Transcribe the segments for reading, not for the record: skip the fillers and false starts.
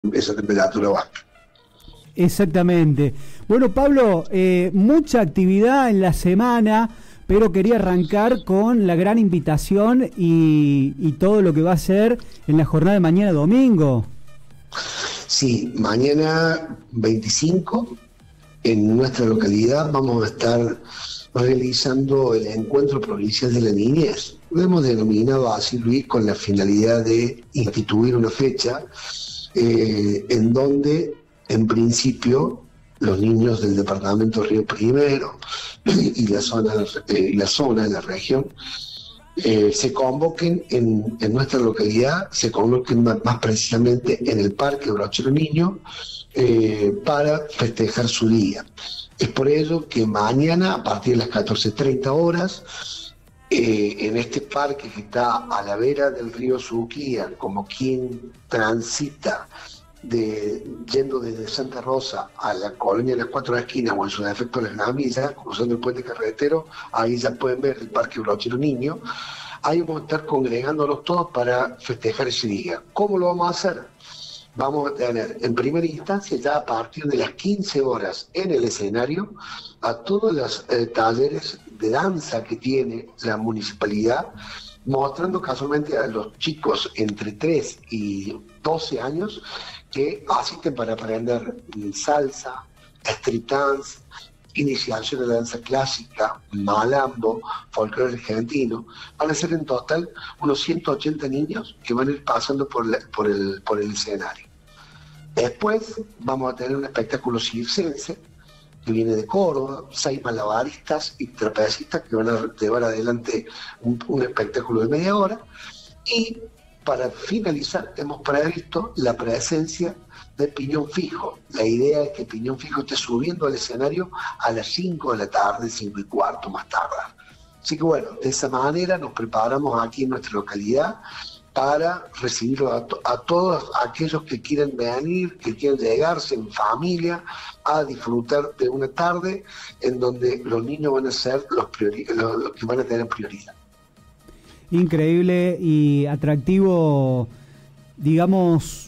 esa temperatura baja. Exactamente. Bueno, Pablo, mucha actividad en la semana, pero quería arrancar con la gran invitación y todo lo que va a ser en la jornada de mañana domingo. Sí, mañana 25 en nuestra localidad vamos a estar realizando el Encuentro Provincial de la Niñez. Lo hemos denominado así, Luis, con la finalidad de instituir una fecha en donde, en principio, los niños del departamento Río Primero y la zona de la región se convoquen en nuestra localidad, se convoquen más precisamente en el Parque Brochero Niño para festejar su día. Es por ello que mañana, a partir de las 14:30 horas, en este parque que está a la vera del río Suquía, como quien transita yendo desde Santa Rosa a la colonia de las Cuatro Esquinas o en su defecto las Gramillas, cruzando el puente carretero, ahí ya pueden ver el Parque Brochero Niño. Ahí vamos a estar congregándonos todos para festejar ese día. ¿Cómo lo vamos a hacer? Vamos a tener en primera instancia ya a partir de las 15 horas en el escenario a todos los talleres de danza que tiene la municipalidad, mostrando casualmente a los chicos entre 3 y 12 años que asisten para aprender salsa, street dance, iniciación de la danza clásica, malambo, folclore argentino. Van a ser en total unos 180 niños que van a ir pasando por el escenario. Después vamos a tener un espectáculo circense que viene de Córdoba, 6 malabaristas y trapecistas que van a llevar adelante un espectáculo de media hora. Y para finalizar hemos previsto la presencia de Piñón Fijo. La idea es que Piñón Fijo esté subiendo al escenario a las 5 de la tarde, 5:15 más tardar. Así que bueno, de esa manera nos preparamos aquí en nuestra localidad para recibir a todos aquellos que quieren venir, que quieren llegarse en familia a disfrutar de una tarde en donde los niños van a ser los que van a tener prioridad. Increíble y atractivo, digamos,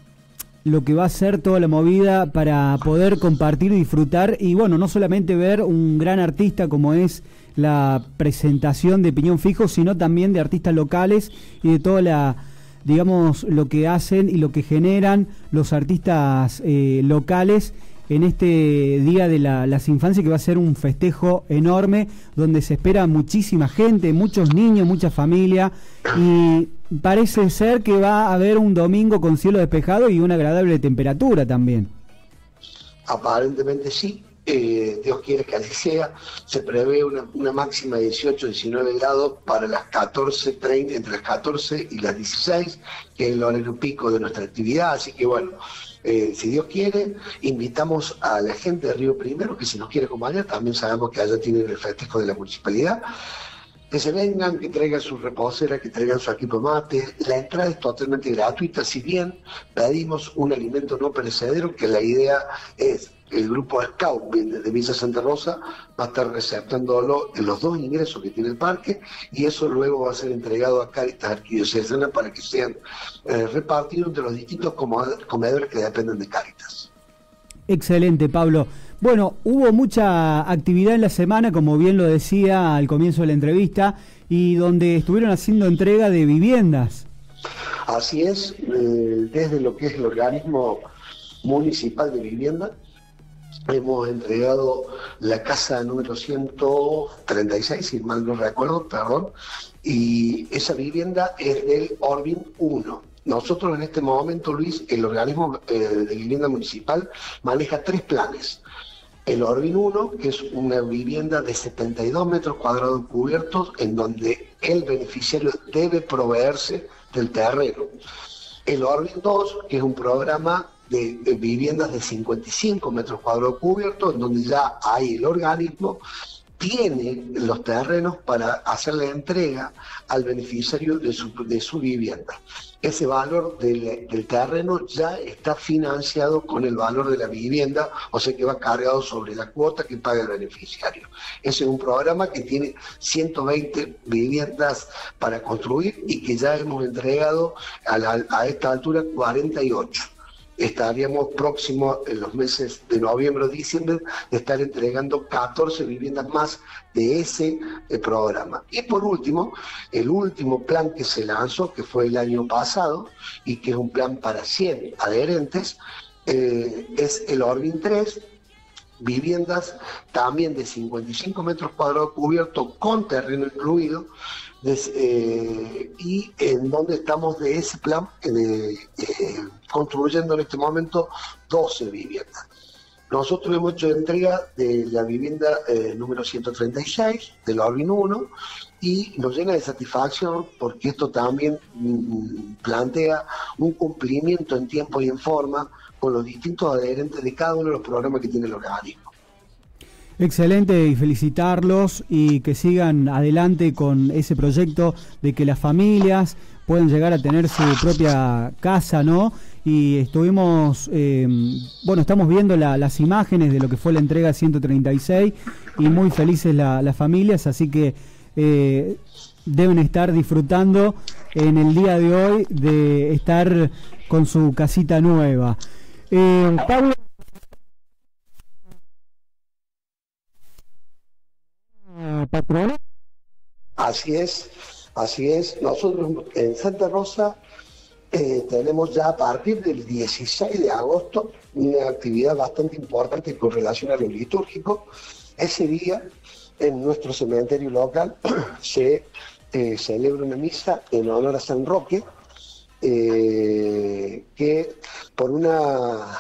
lo que va a ser toda la movida para poder compartir y disfrutar, y bueno, no solamente ver un gran artista como es la presentación de Piñón Fijo, sino también de artistas locales y de toda digamos, lo que hacen y lo que generan los artistas locales en este Día de las Infancias, que va a ser un festejo enorme, donde se espera muchísima gente, muchos niños, mucha familia, y parece ser que va a haber un domingo con cielo despejado y una agradable temperatura también. Aparentemente sí, Dios quiere que así sea. Se prevé una máxima de 18-19 grados para las 14:30, entre las 14 y las 16, que es el horario pico de nuestra actividad, así que bueno, si Dios quiere, invitamos a la gente de Río Primero, que si nos quiere acompañar, también sabemos que allá tienen el festejo de la municipalidad, que se vengan, que traigan su reposera, que traigan su equipo mate. La entrada es totalmente gratuita, si bien pedimos un alimento no perecedero, que la idea es el grupo Scout de Villa Santa Rosa va a estar receptándolo en los 2 ingresos que tiene el parque, y eso luego va a ser entregado a Cáritas Arquidiocesana para que sean repartidos entre los distintos comedores que dependen de Cáritas. Excelente, Pablo. Bueno, hubo mucha actividad en la semana, como bien lo decía al comienzo de la entrevista, y donde estuvieron haciendo entrega de viviendas. Así es, desde lo que es el organismo municipal de vivienda, hemos entregado la casa número 136, si mal no recuerdo, perdón, y esa vivienda es del Orbin 1. Nosotros en este momento, Luis, el organismo de vivienda municipal maneja 3 planes. El Orbin 1, que es una vivienda de 72 metros cuadrados cubiertos, en donde el beneficiario debe proveerse del terreno. El Orbin 2, que es un programa de viviendas de 55 metros cuadrados cubiertos, en donde ya hay el organismo, tiene los terrenos para hacer la entrega al beneficiario de su vivienda. Ese valor del terreno ya está financiado con el valor de la vivienda, o sea que va cargado sobre la cuota que paga el beneficiario. Ese es un programa que tiene 120 viviendas para construir y que ya hemos entregado a esta altura 48. estaríamos próximos en los meses de noviembre o diciembre de estar entregando 14 viviendas más de ese programa. Y por último, el último plan que se lanzó, que fue el año pasado, y que es un plan para 100 adherentes, es el Orbin 3, viviendas también de 55 metros cuadrados cubiertos con terreno incluido, y en donde estamos de ese plan construyendo en este momento 12 viviendas. Nosotros hemos hecho entrega de la vivienda número 136 del Orbin 1 y nos llena de satisfacción porque esto también plantea un cumplimiento en tiempo y en forma con los distintos adherentes de cada uno de los programas que tiene el organismo. Excelente, y felicitarlos y que sigan adelante con ese proyecto de que las familias puedan llegar a tener su propia casa, ¿no? Y estuvimos, estamos viendo las imágenes de lo que fue la entrega 136 y muy felices las familias, así que deben estar disfrutando en el día de hoy de estar con su casita nueva. Pablo. Patrona. Así es. Nosotros en Santa Rosa tenemos ya a partir del 16 de agosto una actividad bastante importante con relación a lo litúrgico. Ese día en nuestro cementerio local se celebra una misa en honor a San Roque, que por una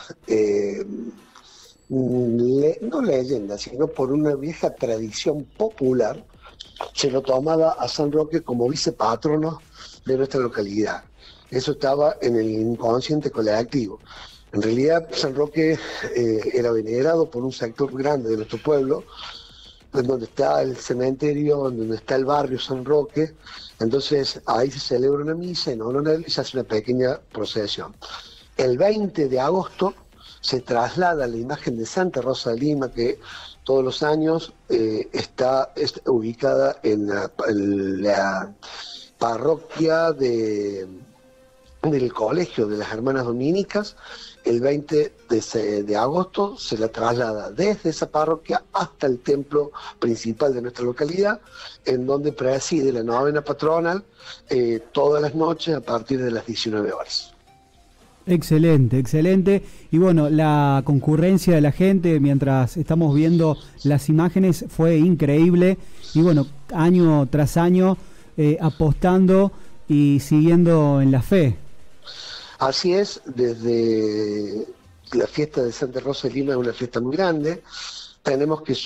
no leyenda, sino por una vieja tradición popular, se lo tomaba a San Roque como vicepatrono de nuestra localidad. Eso estaba en el inconsciente colectivo. En realidad, San Roque era venerado por un sector grande de nuestro pueblo, en donde está el cementerio, en donde está el barrio San Roque. Entonces, ahí se celebra una misa en honor a él y se hace una pequeña procesión. El 20 de agosto se traslada la imagen de Santa Rosa de Lima, que todos los años está ubicada en la parroquia del Colegio de las Hermanas Dominicas. El 20 de agosto se la traslada desde esa parroquia hasta el templo principal de nuestra localidad, en donde preside la novena patronal todas las noches a partir de las 19 horas. Excelente. Y bueno, la concurrencia de la gente mientras estamos viendo las imágenes fue increíble. Y bueno, año tras año apostando y siguiendo en la fe. Así es, desde la fiesta de Santa Rosa de Lima es una fiesta muy grande. Tenemos que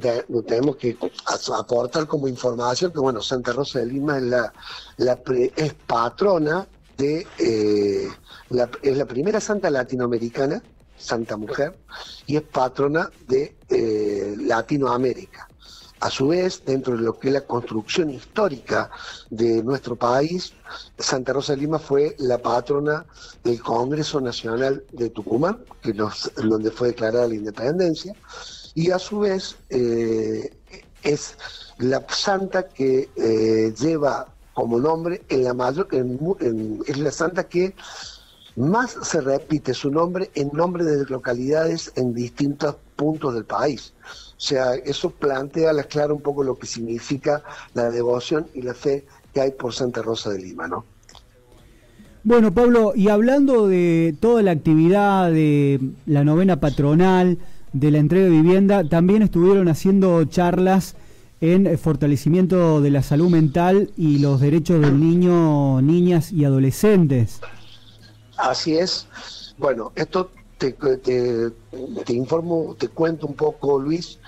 aportar como información que bueno, Santa Rosa de Lima es patrona es la primera santa latinoamericana, santa mujer, y es patrona de Latinoamérica. A su vez, dentro de lo que es la construcción histórica de nuestro país, Santa Rosa de Lima fue la patrona del Congreso Nacional de Tucumán, donde fue declarada la independencia, y a su vez es la santa que lleva como nombre es la santa que más se repite su nombre en nombre de localidades en distintos puntos del país. O sea, eso plantea a la clara un poco lo que significa la devoción y la fe que hay por Santa Rosa de Lima, ¿no? Bueno, Pablo, y hablando de toda la actividad de la novena patronal, de la entrega de vivienda, también estuvieron haciendo charlas en fortalecimiento de la salud mental y los derechos del niño, niñas y adolescentes. Así es. Bueno, esto te informo, te cuento un poco, Luis.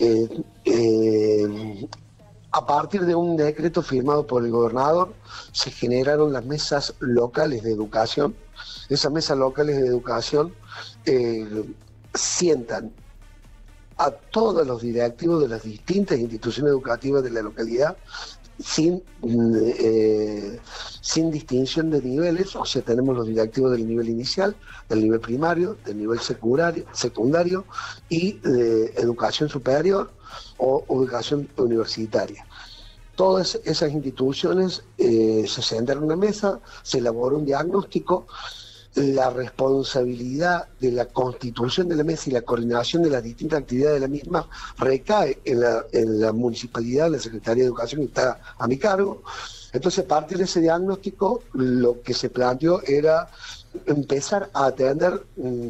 A partir de un decreto firmado por el gobernador, se generaron las mesas locales de educación. Esas mesas locales de educación sientan a todos los directivos de las distintas instituciones educativas de la localidad sin distinción de niveles. O sea, tenemos los directivos del nivel inicial, del nivel primario, del nivel secundario y de educación superior o educación universitaria. Todas esas instituciones se sentaron en una mesa, se elaboró un diagnóstico la responsabilidad de la constitución de la mesa y la coordinación de las distintas actividades de la misma recae en la municipalidad, en la Secretaría de Educación, que está a mi cargo. Entonces, a partir de ese diagnóstico, lo que se planteó era empezar a atender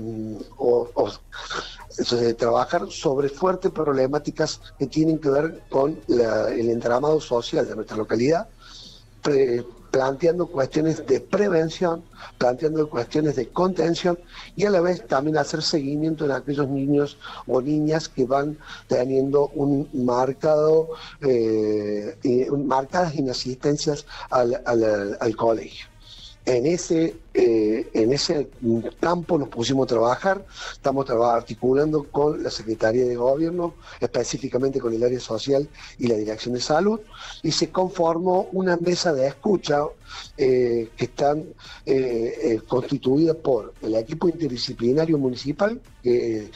trabajar sobre fuertes problemáticas que tienen que ver con el entramado social de nuestra localidad, planteando cuestiones de prevención, planteando cuestiones de contención y a la vez también hacer seguimiento en aquellos niños o niñas que van teniendo marcadas inasistencias al colegio. En ese campo nos pusimos a trabajar, estamos articulando con la Secretaría de Gobierno, específicamente con el área social y la Dirección de Salud, y se conformó una mesa de escucha que están constituida por el equipo interdisciplinario municipal, que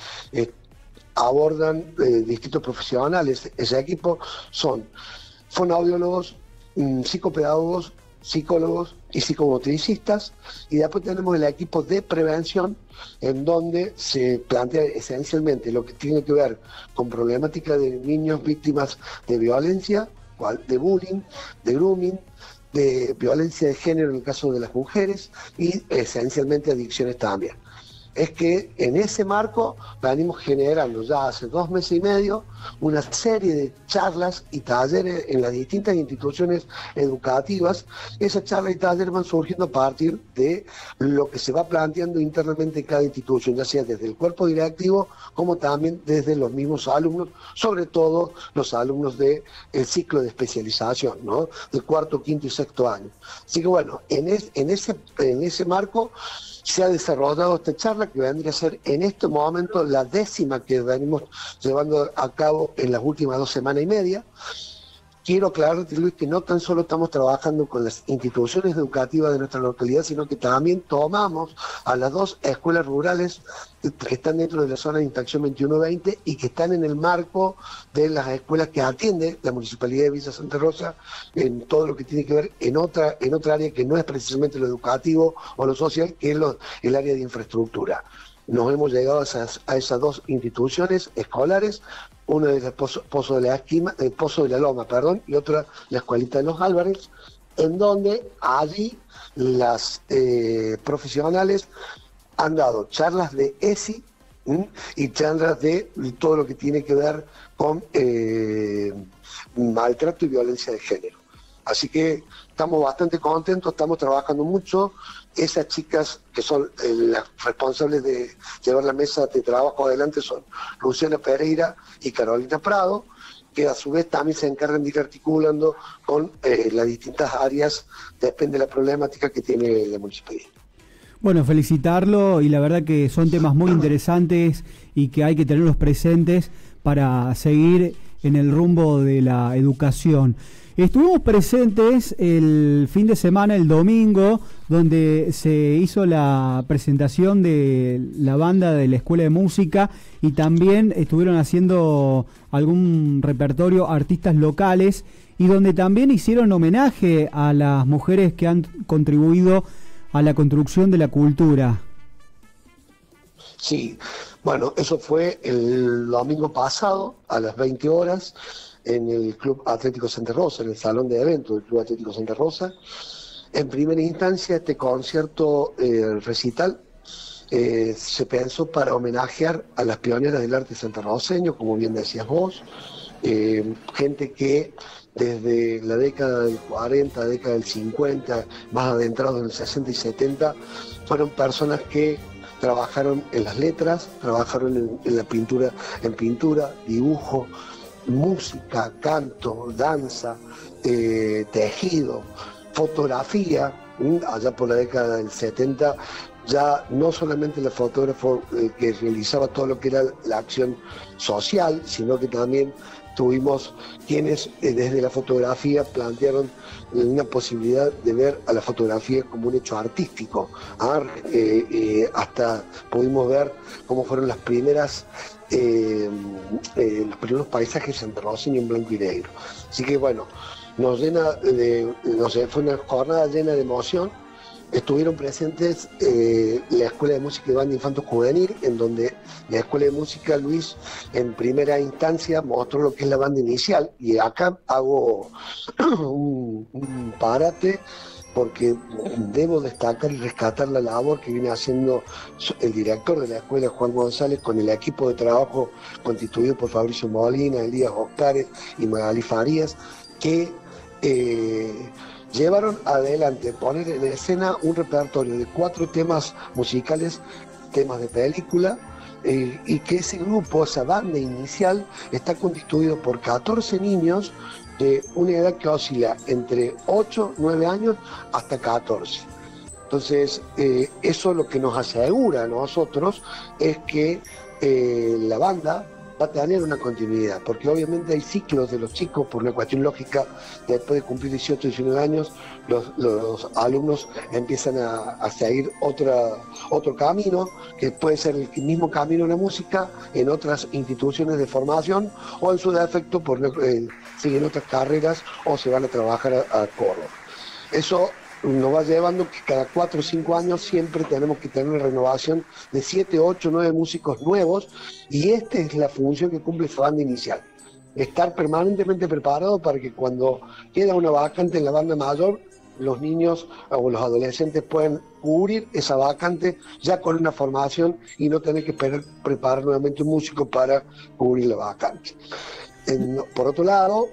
abordan distintos profesionales. Ese equipo son fonoaudiólogos, psicopedagogos, psicólogos y psicomotricistas, y después tenemos el equipo de prevención, en donde se plantea esencialmente lo que tiene que ver con problemática de niños víctimas de violencia, de bullying, de grooming, de violencia de género en el caso de las mujeres y esencialmente adicciones también. Es que en ese marco venimos generando ya hace 2 meses y medio una serie de charlas y talleres en las distintas instituciones educativas. Esas charlas y talleres van surgiendo a partir de lo que se va planteando internamente en cada institución, ya sea desde el cuerpo directivo como también desde los mismos alumnos, sobre todo los alumnos del ciclo de especialización, ¿no? Del 4., 5. y 6. año. Así que bueno, en ese marco se ha desarrollado esta charla, que vendría a ser en este momento la 10ª que venimos llevando a cabo en las últimas 2 semanas y media. Quiero aclararte, Luis, que no tan solo estamos trabajando con las instituciones educativas de nuestra localidad, sino que también tomamos a las 2 escuelas rurales que están dentro de la zona de Interacción 21-20 y que están en el marco de las escuelas que atiende la Municipalidad de Villa Santa Rosa en todo lo que tiene que ver en otra área que no es precisamente lo educativo o lo social, que es el área de infraestructura. Nos hemos llegado a esas 2 instituciones escolares, una de las Pozo de la Loma, y otra la Escuelita de los Álvarez, en donde allí las profesionales han dado charlas de ESI y charlas de todo lo que tiene que ver con maltrato y violencia de género. Así que estamos bastante contentos, estamos trabajando mucho. Esas chicas que son las responsables de llevar la mesa de trabajo adelante son Luciana Pereira y Carolina Prado, que a su vez también se encargan de ir articulando con las distintas áreas, depende de la problemática que tiene la municipalidad. Bueno, felicitarlo, y la verdad que son temas muy interesantes y que hay que tenerlos presentes para seguir en el rumbo de la educación. Estuvimos presentes el fin de semana, el domingo, donde se hizo la presentación de la banda de la Escuela de Música, y también estuvieron haciendo algún repertorio artistas locales, y donde también hicieron homenaje a las mujeres que han contribuido a la construcción de la cultura. Sí, bueno, eso fue el domingo pasado a las 20 horas en el Club Atlético Santa Rosa, en el salón de eventos del Club Atlético Santa Rosa. En primera instancia, este concierto recital se pensó para homenajear a las pioneras del arte santarroceño, como bien decías vos, gente que desde la década del 40, década del 50, más adentrados en el 60 y 70, fueron personas que trabajaron en las letras, trabajaron en la pintura, dibujo, música, canto, danza, tejido, fotografía. Allá por la década del 70 ya no solamente el fotógrafo que realizaba todo lo que era la acción social, sino que también tuvimos quienes desde la fotografía plantearon una posibilidad de ver a la fotografía como un hecho artístico. Hasta pudimos ver cómo fueron los primeros paisajes santarroceños en blanco y negro. Así que bueno, fue una jornada llena de emoción, estuvieron presentes la Escuela de Música y Banda Infanto Juvenil, en donde la Escuela de Música, Luis, en primera instancia mostró lo que es la banda inicial, y acá hago un parate, porque debo destacar y rescatar la labor que viene haciendo el director de la escuela, Juan González, con el equipo de trabajo constituido por Fabricio Molina, Elías Oscares y Magali Farías, que llevaron adelante, poner en escena un repertorio de 4 temas musicales, temas de película, y que ese grupo, esa banda inicial, está constituido por 14 niños de una edad que oscila entre 8, 9 años hasta 14. Entonces, eso lo que nos asegura a nosotros es que la banda va a tener una continuidad, porque obviamente hay ciclos de los chicos, por una cuestión lógica, después de cumplir 18, 19 años, los alumnos empiezan a seguir otro camino, que puede ser el mismo camino en la música, en otras instituciones de formación, o en su defecto siguen otras carreras o se van a trabajar a Córdoba. Eso nos va llevando que cada 4 o 5 años siempre tenemos que tener una renovación de 7, 8, 9 músicos nuevos, y esta es la función que cumple esa banda inicial. Estar permanentemente preparado para que cuando queda una vacante en la banda mayor, los niños o los adolescentes puedan cubrir esa vacante ya con una formación y no tener que preparar nuevamente un músico para cubrir la vacante. Por otro lado,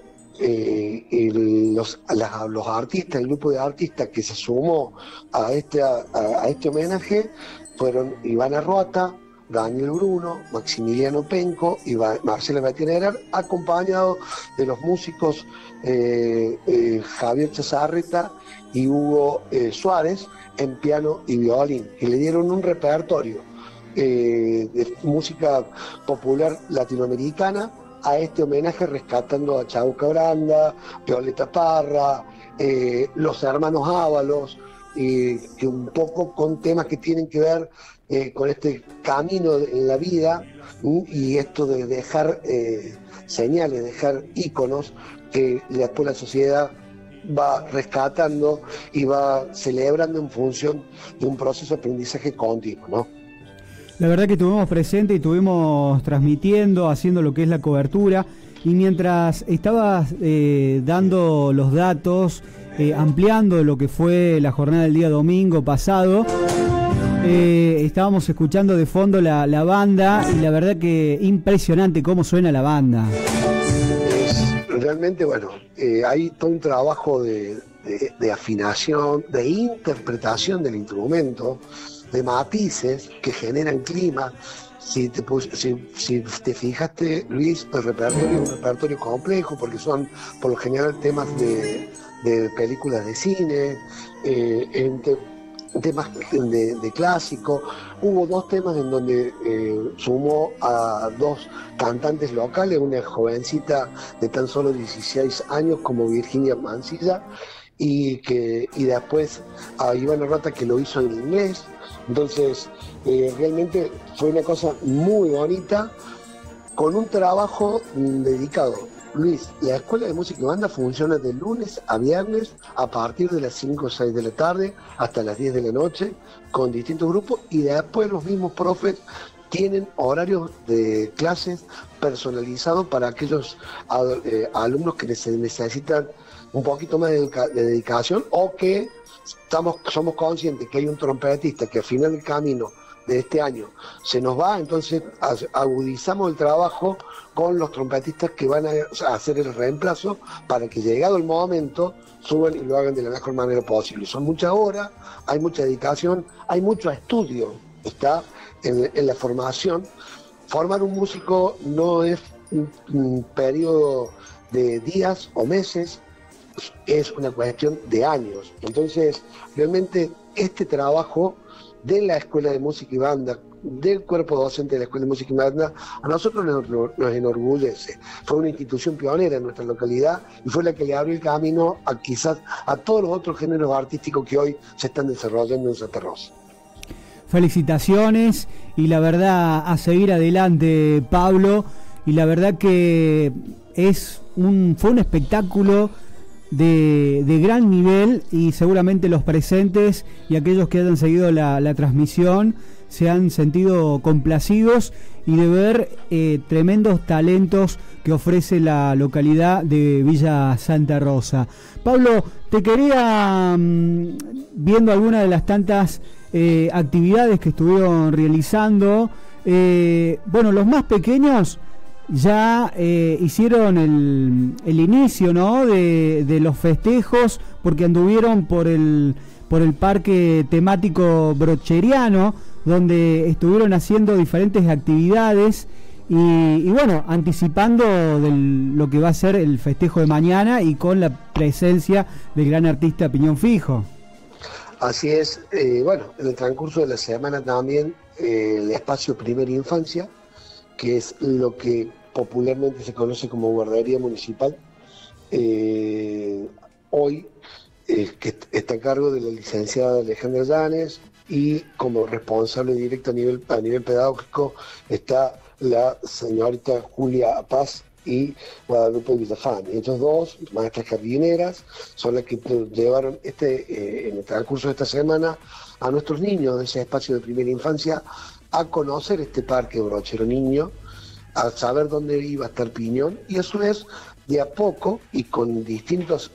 los artistas, el grupo de artistas que se sumó a este homenaje fueron Ivana Rota, Daniel Bruno, Maximiliano Penco y Marcela Bettinerer, acompañados de los músicos Javier Chazarreta y Hugo Suárez en piano y violín, y le dieron un repertorio de música popular latinoamericana a este homenaje, rescatando a Chauca Branda, Violeta Parra, los hermanos Ábalos, que un poco con temas que tienen que ver con este camino en la vida, y esto de dejar señales, dejar íconos que después la sociedad va rescatando y va celebrando en función de un proceso de aprendizaje continuo, ¿no? La verdad que estuvimos presentes y estuvimos transmitiendo, haciendo lo que es la cobertura, y mientras estabas dando los datos, ampliando lo que fue la jornada del día domingo pasado, estábamos escuchando de fondo la banda, y la verdad que impresionante cómo suena la banda. Realmente, bueno, hay todo un trabajo de afinación, de interpretación del instrumento, de matices que generan clima. Si te fijaste, Luis, el repertorio es un repertorio complejo, porque son por lo general temas de películas de cine, temas de clásico. Hubo 2 temas en donde sumó a 2 cantantes locales, una jovencita de tan solo 16 años como Virginia Mancilla, y después a Ivana Rota, que lo hizo en inglés. Entonces, realmente fue una cosa muy bonita, con un trabajo dedicado. Luis, la Escuela de Música y Banda funciona de lunes a viernes a partir de las 5 o 6 de la tarde hasta las 10 de la noche, con distintos grupos, y después los mismos profes tienen horarios de clases personalizados para aquellos alumnos que necesitan un poquito más de dedicación, o que somos conscientes que hay un trompetista que al final del camino de este año se nos va, entonces agudizamos el trabajo con los trompetistas que van a hacer el reemplazo, para que llegado el momento suban y lo hagan de la mejor manera posible. Son muchas horas, hay mucha dedicación, hay mucho estudio, está en la formación. Formar un músico no es un periodo de días o meses, es una cuestión de años. Entonces, realmente este trabajo de la Escuela de Música y Banda, del cuerpo docente de la Escuela de Música y Banda, a nosotros nos enorgullece. Fue una institución pionera en nuestra localidad y fue la que le abrió el camino quizás a todos los otros géneros artísticos que hoy se están desarrollando en Santa Rosa. Felicitaciones, y la verdad, a seguir adelante, Pablo, y la verdad que fue un espectáculo de gran nivel, y seguramente los presentes y aquellos que hayan seguido la transmisión se han sentido complacidos y de ver tremendos talentos que ofrece la localidad de Villa Santa Rosa. Pablo, te quería, viendo algunas de las tantas actividades que estuvieron realizando, bueno, los más pequeños ya hicieron el inicio, ¿no?, de los festejos, porque anduvieron por el parque temático brocheriano, donde estuvieron haciendo diferentes actividades y bueno, anticipando lo que va a ser el festejo de mañana, y con la presencia del gran artista Piñón Fijo. Así es. Bueno, en el transcurso de la semana también el espacio Primera Infancia, que es lo que popularmente se conoce como guardería municipal, hoy que está a cargo de la licenciada Alejandra Llanes, y como responsable directo a nivel pedagógico está la señorita Julia Paz y Guadalupe Villafán. Estos dos, maestras jardineras, son las que llevaron en el transcurso de esta semana a nuestros niños de ese espacio de primera infancia a conocer este parque brochero niño, a saber dónde iba a estar Piñón, y a su vez, de a poco y con distintas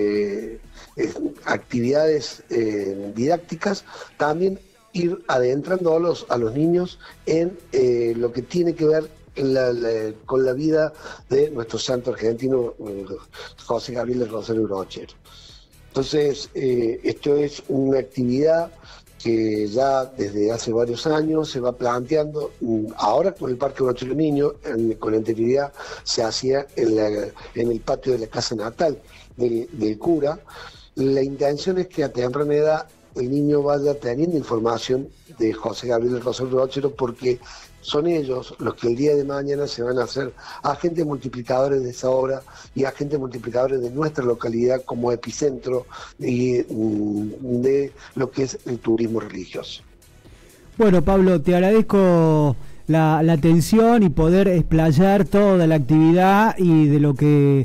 actividades didácticas, también ir adentrando a los niños en lo que tiene que ver con la vida de nuestro santo argentino José Gabriel del Rosario Brochero. Entonces, esto es una actividad que ya desde hace varios años se va planteando. Ahora con el Parque Brochero Niño, con anterioridad se hacía en el patio de la casa natal del cura. La intención es que a temprana edad el niño vaya teniendo información de José Gabriel del Rosario Brochero, porque son ellos los que el día de mañana se van a hacer agentes multiplicadores de esa obra y agentes multiplicadores de nuestra localidad como epicentro de lo que es el turismo religioso. Bueno, Pablo, te agradezco la atención y poder explayar toda la actividad y de lo que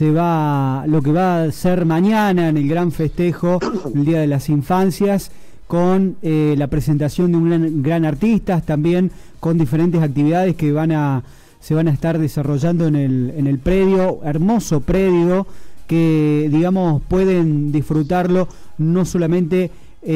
va a ser mañana en el gran festejo, el Día de las Infancias, con la presentación de un gran artista, también con diferentes actividades que se van a estar desarrollando en el predio, hermoso predio, que digamos pueden disfrutarlo no solamente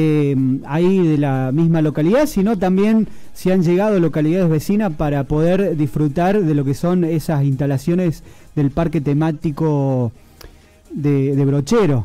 ahí de la misma localidad, sino también si han llegado a localidades vecinas para poder disfrutar de lo que son esas instalaciones del parque temático de Brochero.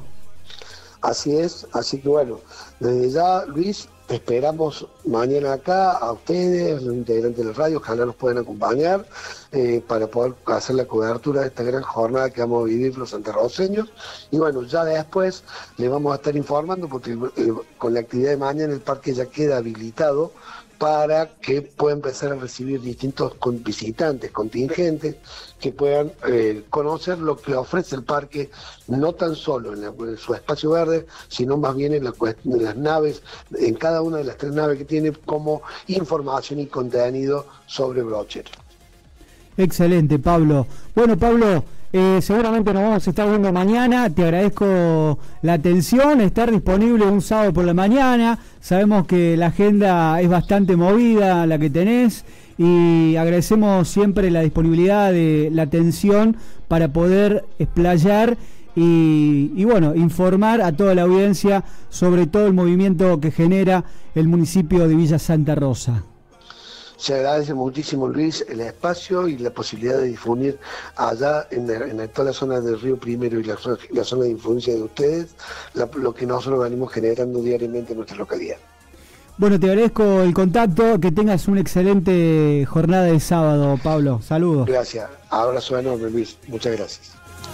Así es, así que bueno, desde ya, Luis, te esperamos mañana acá, a ustedes, los integrantes de la radio, ojalá nos puedan acompañar para poder hacer la cobertura de esta gran jornada que vamos a vivir los santarroceños. Y bueno, ya después les vamos a estar informando, porque con la actividad de mañana el parque ya queda habilitado para que pueda empezar a recibir distintos visitantes, contingentes, que puedan conocer lo que ofrece el parque, no tan solo en su espacio verde, sino más bien en las naves, en cada una de las 3 naves que tiene, como información y contenido sobre Brochero. Excelente, Pablo. Bueno, Pablo, seguramente nos vamos a estar viendo mañana. Te agradezco la atención, estar disponible un sábado por la mañana. Sabemos que la agenda es bastante movida, la que tenés, y agradecemos siempre la disponibilidad de la atención para poder explayar y bueno, informar a toda la audiencia sobre todo el movimiento que genera el municipio de Villa Santa Rosa. Se agradece muchísimo, Luis, el espacio y la posibilidad de difundir allá en toda la zona del Río Primero y la zona de influencia de ustedes, lo que nosotros venimos generando diariamente en nuestra localidad. Bueno, te agradezco el contacto, que tengas una excelente jornada de sábado, Pablo. Saludos. Gracias, abrazo enorme, Luis, muchas gracias.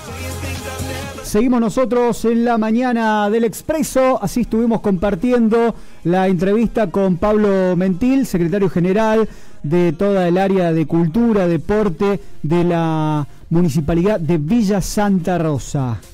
Seguimos nosotros en la mañana del Expreso, así estuvimos compartiendo la entrevista con Pablo Mentil, secretario general de toda el área de cultura, deporte de la Municipalidad de Villa Santa Rosa.